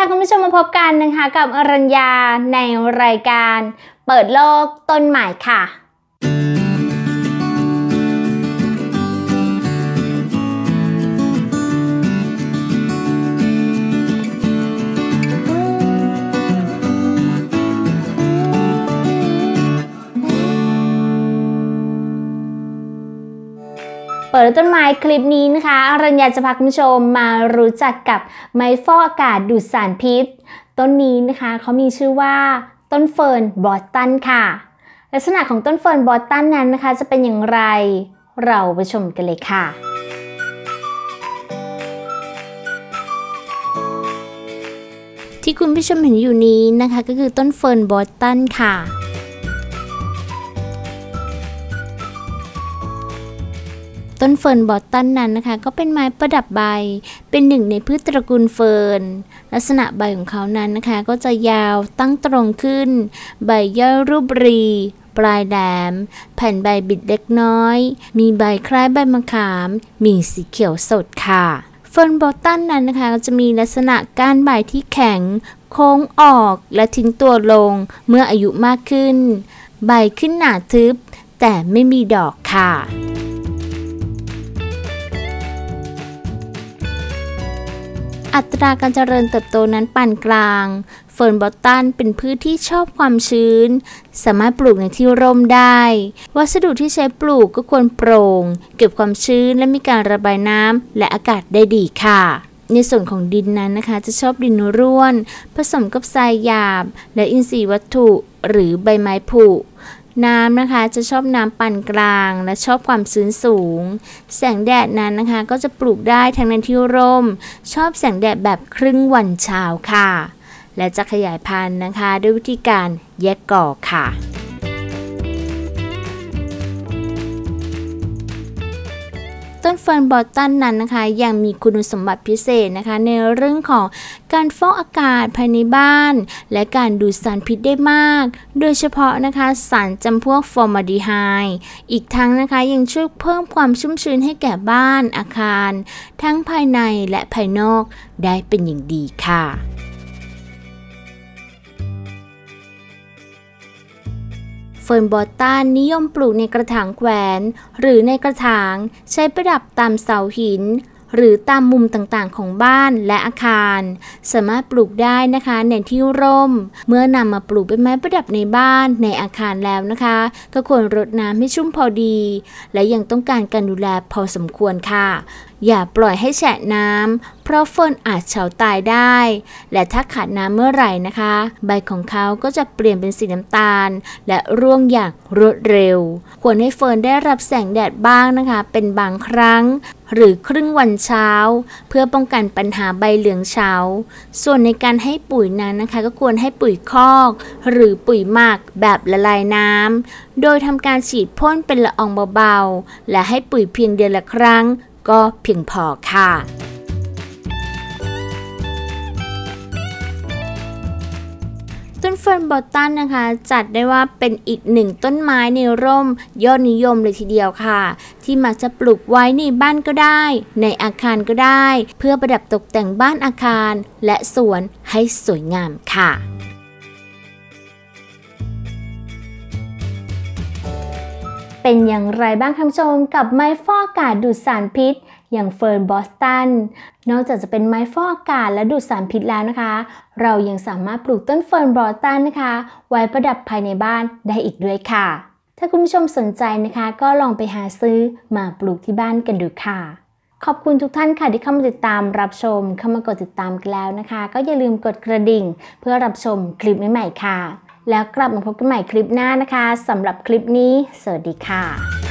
ค่ะคุณผู้ชมมาพบกันนะคะกับอรัญญาในรายการเปิดโลกต้นใหม่ค่ะเปิดต้นไม้คลิปนี้นะคะอรัญญาจะพาคุณผู้ชมมารู้จักกับไม้ฟอกอากาศดูดสารพิษต้นนี้นะคะเขามีชื่อว่าต้นเฟิร์นบอสตันค่ะลักษณะของต้นเฟิร์นบอสตันนั้นนะคะจะเป็นอย่างไรเราไปชมกันเลยค่ะที่คุณผู้ชมเห็นอยู่นี้นะคะก็คือต้นเฟิร์นบอสตันค่ะต้นเฟิร์นบอสตันนั้นนะคะก็เป็นไม้ประดับใบเป็นหนึ่งในพืชตระกูลเฟิร์นลักษณะใบของเขานั้นนะคะก็จะยาวตั้งตรงขึ้นใบย่อยรูปรีปลายแหลมแผ่นใบบิดเล็กน้อยมีใบคล้ายใบมะขามมีสีเขียวสดค่ะเฟิร์นบอสตันนั้นนะคะจะมีลักษณะก้านใบที่แข็งโค้งออกและทิ้งตัวลงเมื่ออายุมากขึ้นใบขึ้นหนาทึบแต่ไม่มีดอกค่ะอัตราการเจริญเติบโตนั้นปานกลางเฟิร์นบอสตันเป็นพืชที่ชอบความชื้นสามารถปลูกในที่ร่มได้วัสดุที่ใช้ปลูกก็ควรโปร่งเก็บความชื้นและมีการระบายน้ำและอากาศได้ดีค่ะในส่วนของดินนั้นนะคะจะชอบดินร่วนผสมกับทรายหยาบและอินทรีย์วัตถุหรือใบไม้ผุน้ำนะคะจะชอบน้ำปานกลางและชอบความชื้นสูงแสงแดดนั้นนะคะก็จะปลูกได้ทั้งในที่ร่มชอบแสงแดดแบบครึ่งวันเช้าค่ะและจะขยายพันธุ์นะคะด้วยวิธีการแยกกอค่ะต้นเฟิร์นบอสตันนั้นนะคะยังมีคุณสมบัติพิเศษนะคะในเรื่องของการฟอกอากาศภายในบ้านและการดูดสารพิษได้มากโดยเฉพาะนะคะสารจำพวกฟอร์มาลดีไฮด์อีกทั้งนะคะยังช่วยเพิ่มความชุ่มชื้นให้แก่บ้านอาคารทั้งภายในและภายนอกได้เป็นอย่างดีค่ะเฟิร์นบอสตันนิยมปลูกในกระถางแขวนหรือในกระถางใช้ประดับตามเสาหินหรือตามมุมต่างๆของบ้านและอาคารสามารถปลูกได้นะคะในที่ร่มเมื่อนำมาปลูกเป็นไม้ประดับในบ้านในอาคารแล้วนะคะก็ควรรดน้ำให้ชุ่มพอดีและยังต้องการการดูแลพอสมควรค่ะอย่าปล่อยให้แฉะน้ำเพราะเฟิร์นอาจเฉาตายได้และถ้าขาดน้ำเมื่อไหร่นะคะใบของเขาก็จะเปลี่ยนเป็นสีน้ำตาลและร่วงอย่างรวดเร็วควรให้เฟิร์นได้รับแสงแดดบ้างนะคะเป็นบางครั้งหรือครึ่งวันเช้าเพื่อป้องกันปัญหาใบเหลืองเฉาส่วนในการให้ปุ๋ยนั้นนะคะก็ควรให้ปุ๋ยคอกหรือปุ๋ยหมักแบบละลายน้ำโดยทำการฉีดพ่นเป็นละอองเบาๆและให้ปุ๋ยเพียงเดือนละครั้งก็เพียงพอค่ะต้นเฟิร์นบอสตันนะคะจัดได้ว่าเป็นอีกหนึ่งต้นไม้ในร่มยอดนิยมเลยทีเดียวค่ะที่มักจะปลูกไว้ในบ้านก็ได้ในอาคารก็ได้เพื่อประดับตกแต่งบ้านอาคารและสวนให้สวยงามค่ะเป็นอย่างไรบ้างคุณผู้ชมกับไม้ฟอกอากาศดูดสารพิษอย่างเฟิร์นบอสตันนอกจากจะเป็นไม้ฟอกอากาศและดูดสารพิษแล้วนะคะเรายังสามารถปลูกต้นเฟิร์นบอสตันนะคะไว้ประดับภายในบ้านได้อีกด้วยค่ะถ้าคุณผู้ชมสนใจนะคะก็ลองไปหาซื้อมาปลูกที่บ้านกันดูค่ะขอบคุณทุกท่านค่ะที่เข้ามาติดตามรับชมเข้ามากดติดตามกันแล้วนะคะก็อย่าลืมกดกระดิ่งเพื่อรับชมคลิปใหม่ๆค่ะแล้วกลับมาพบกันใหม่คลิปหน้านะคะสำหรับคลิปนี้สวัสดีค่ะ